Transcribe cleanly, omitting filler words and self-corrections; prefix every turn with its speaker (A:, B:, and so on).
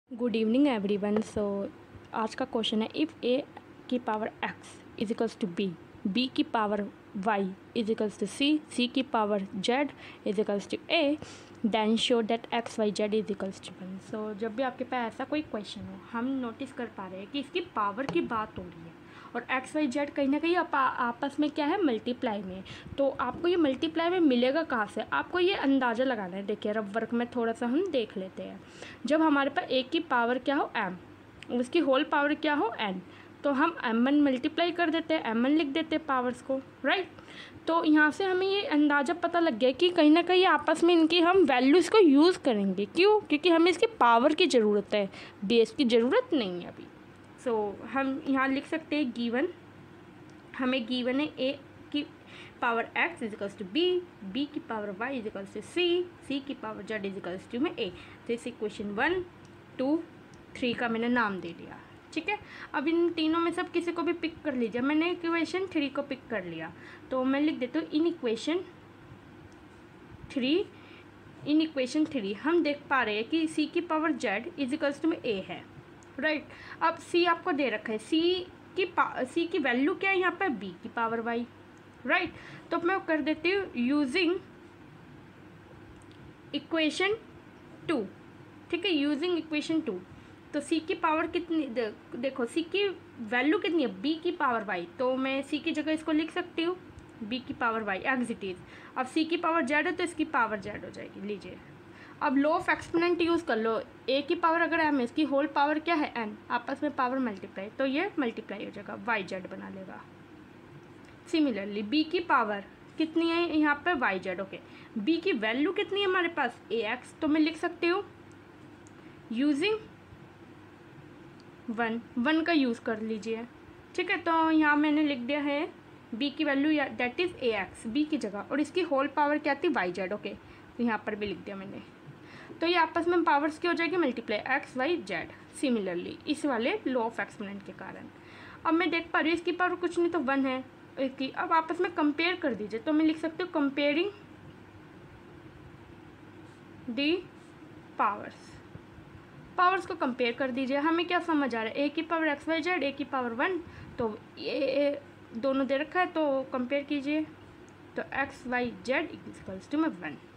A: Good evening everyone. सो आज का question है, इफ़ ए की power x is equals to B की power y is equals to C की power z is equals to a, then show that x y z is equals to 1। So जब भी आपके पास ऐसा कोई question हो, हम नोटिस कर पा रहे हैं कि इसकी पावर की बात हो रही है और एक्स वाई जेड कहीं ना कहीं आपस में क्या है, मल्टीप्लाई में। तो आपको ये मल्टीप्लाई में मिलेगा कहाँ से, आपको ये अंदाज़ा लगाना है। देखिए रफ वर्क में थोड़ा सा हम देख लेते हैं। जब हमारे पास एक की पावर क्या हो m, उसकी होल पावर क्या हो n, तो हम m1 मल्टीप्लाई कर देते हैं, m1 लिख देते हैं पावर्स को, राइट। तो यहाँ से हमें ये अंदाज़ा पता लग गया कि कहीं ना कहीं आपस में इनकी हम वैल्यूज़ को यूज़ करेंगे। क्यों? क्योंकि हमें इसकी पावर की ज़रूरत है, बेस की ज़रूरत नहीं है अभी। सो हम यहाँ लिख सकते हैं गिवन, हमें गिवन है a की power x is equals to b की power y is equals to c की power z is equals to में a। तो इस इक्वेशन 1, 2, 3 का मैंने नाम दे दिया, ठीक है। अब इन तीनों में सब किसी को भी पिक कर लीजिए। मैंने इक्वेशन 3 को पिक कर लिया, तो मैं लिख देता हूँ इन इक्वेशन 3 हम देख पा रहे हैं कि c की power z is equals to में a है, राइट। अब c आपको दे रखा है, c की वैल्यू क्या है यहाँ पर, b की पावर y, राइट। तो मैं कर देती हूँ यूजिंग इक्वेशन 2, ठीक है, यूजिंग इक्वेशन 2। तो c की पावर कितनी, देखो c की वैल्यू कितनी है, b की पावर y, तो मैं c की जगह इसको लिख सकती हूँ b की power y as it is. अब c की पावर z है तो इसकी पावर z हो जाएगी, लीजिए। अब लॉ ऑफ एक्सपोनेंट यूज़ कर लो, a की पावर अगर m है, इसकी होल पावर क्या है n, आपस में पावर मल्टीप्लाई, तो ये मल्टीप्लाई हो जाएगा, y z बना लेगा। सिमिलरली b की पावर कितनी है यहाँ पे, y z, ओके। b की वैल्यू कितनी है हमारे पास, ax, तो मैं लिख सकती हूँ यूजिंग 1 का यूज़ कर लीजिए, ठीक है। तो यहाँ मैंने लिख दिया है b की value that is ax, b की जगह, और इसकी होल पावर क्या थी, y z, ओके। तो यहाँ पर भी लिख दिया मैंने। तो ये आपस में पावर्स की हो जाएगी multiply, X Y Z, similarly इस वाले लॉ ऑफ एक्सपोनेंट के कारण। अब मैं देख पा रही हूँ इसकी पावर कुछ नहीं तो 1 है इसकी। अब आपस में कंपेयर कर दीजिए, तो मैं लिख सकती हूँ कंपेयरिंग दी पावर्स को कंपेयर कर दीजिए। हमें क्या समझ आ रहा है, ए की power X Y Z, A की पावर 1, तो ये दोनों दे रखा है, तो कंपेयर कीजिए, तो X Y Z equals to में 1।